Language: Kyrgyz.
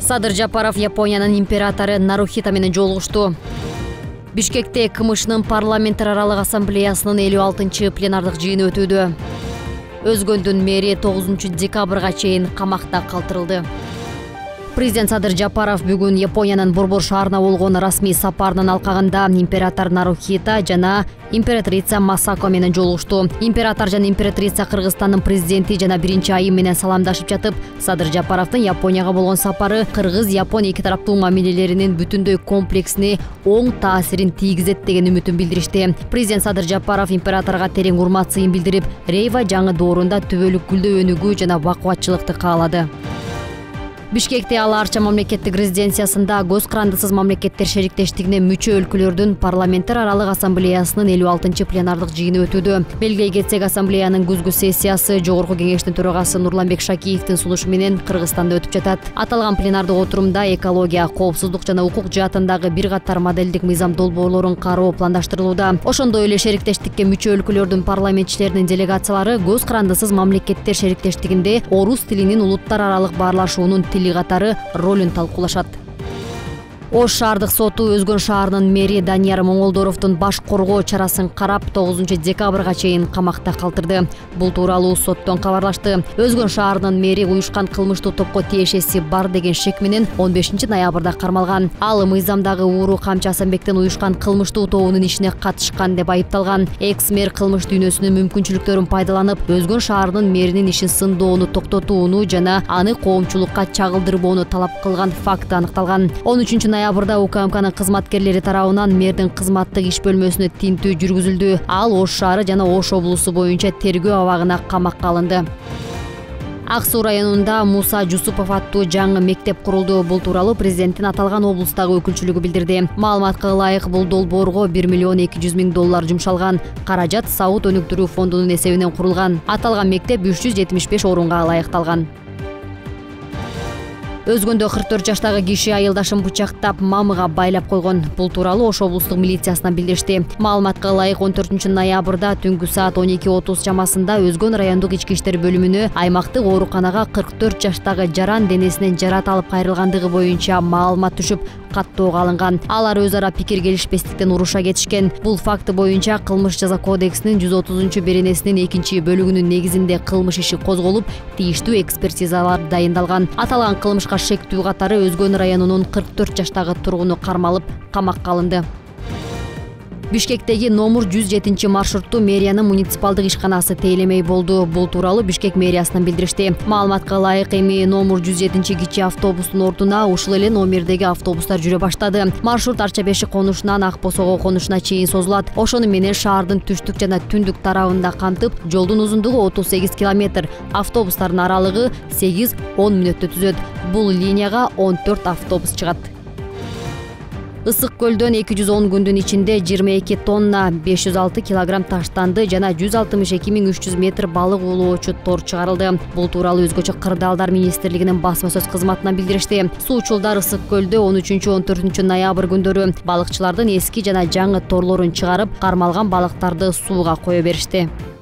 Садыр Жапаров Япониянын императору Нарухито менен жолугушту. Бишкекте КМШнын парламенттер аралык ассамблеясынын 56-чы пленардык жыйыны өтүүдө. Өзгөндүн мэри 9 декабрга чейин камакта калтырылды. Президент Садыр Жапаров бүгүн Япониянын Борбор шаарына болгон расмий сапарынын алкагында император Нарухито жана императрица Масако менен жолугушту. Император жана императрица Кыргызстандын президенти жана биринчи айым менен саламдашып жатып, Садыр Жапаровдун Японияга болгон сапары Кыргыз-Япон эки тараптуу мамилелеринин бүтүндөй комплексине оң таасирин тийгизет деген үмүтүн билдиришти. Президент Садыр Жапаров императорго терең урмат сыйын билдирип, Рейва жаңы доорунда түбөлүк гүлдөө өнүгүү жана бакубатчылыкты каалады. Бишкекте ал арча мамлекеттик резиденциясында көз карандысыз мамлекеттер шериктештигине мүчө өлкөлөрдүн парламенттер аралык ассамблеясынын 56-чы пленардык жыйыны өтүүдө. Белгилей кетсек, ассамблеянын күзгү сессиясы Жогорку кеңештин төрагасы Нурланбек Шакиевдин сунушу менен Кыргызстанда өтүп жатат. Аталган пленардык отурумда экология, коопсуздук жана укук жаатындагы бир катар модельдик мыйзам долбоорлорун кароо пландаштырылууда. Ошондой эле шериктештикке мүчө өлкөлөрдүн парламентчилеринин делегациялары көз карандысыз мамлекеттер шериктештигинде орус тилинин улуттар аралык баарлашуунун катары ролун талкуулашат. Ош шаардык соту Өзгөн шаарынын мэри Данияр Моңолдоровдун баш коргоо чарасын карап 9 декабрга чейин камакта калтырды. Бул тууралуу соттон кабарлашты. Өзгөн шаарынын мэри уюшкан кылмыштуу топко тиешеси бар деген шек менен 15 ноябрда кармалган. Ал мыйзамдагы ууру Камчы Асанбектин уюшкан кылмыштуу тобунун ишине катышкан деп айыпталган. Экс-мэр кылмыш дүйнөсүнүн мүмкүнчүлүктөрүн пайдаланып, Өзгөн шаарынын мэринин ишин сындоону токтотууну жана аны коомчулукка чагылдырбоону талап кылган факты аныкталган. 13 ноябрда УКМКнын кызматкерлери тарабынан мэрдин кызматтык иш бөлмөсүнө тинтүү жүргүзүлдү. Ал Ош шаары жана Ош облусу боюнча тергөө абагына камакка алынды. Ак Суу районунда Муса Жусупов аттуу жаңы мектеп курулду. Бул тууралуу президенттин аталган облустагы өкүлчүлүгү билдирди. Маалыматка ылайык, бул долбоорго $1 200 000 жумшалган. Каражат Сауд өнүктүрүү фондунун эсебинен курулган. Аталган мектеп 375 орунга ылайыкталган. Өзгөндө 44 жаштагы киши айылдашын бычактап, мамыга байлап койгон. Бул тууралуу Ош облустук милициясынан билдиришти. Маалыматка ылайык 14 ноябрда түнгү саат 12:30 чамасында Өзгөн райондук ички иштер бөлүмүнө аймактык ооруканага 44 жаштагы жаран денесинен жарат алып кайрылгандыгы боюнча маалымат түшүп, каттоого алынган. Алар өз ара пикир келишпестиктен уруша кетишкен. Бул факты боюнча Кылмыш жаза кодексинин 130-беренесинин 2-бөлүгүнүн негизинде кылмыш иши козголуп, тийиштүү экспертизалар дайындалган. Аталган кылмышка шектүү катары Өзгөн районунун 44 жаштагы тургуну кармалып, камакка алынды. Бишкектеги номер 107 маршруттуу мэриянын муниципалдык ишканасы тейлемей болду. Бул тууралуу Бишкек мэриясынан билдиришти. Маалыматка ылайык, эми номер 107 кичи автобустун ордуна ушул эле номердеги автобустар жүрө баштады. Маршрут Арча Беши конушунан Ак Босого конушуна чейин созулат. Ошону менен шаардын түштүк жана түндүк тарабында камтып, жолдун узундугу 38 км, автобустардын аралыгы 8-10 мүнөттө түзөт. Бул линияга 14 автобус чыгат. Ысык көлдөн 210 күндүн ичинде 22 тонна 506 килограмм таштанды жана 162 300 метр балык уулоочу тор чыгарылды. Бул тууралуу Өзгөчө Кырдаалдар министрлигинин басма сөз кызматынан билдиришти. Суучулдар Ысык көлдө 13-14 ноябрь күндөрү балыкчылардын эски жана жаңы торлорун чыгарып, кармалган балыктарды сууга кое беришти.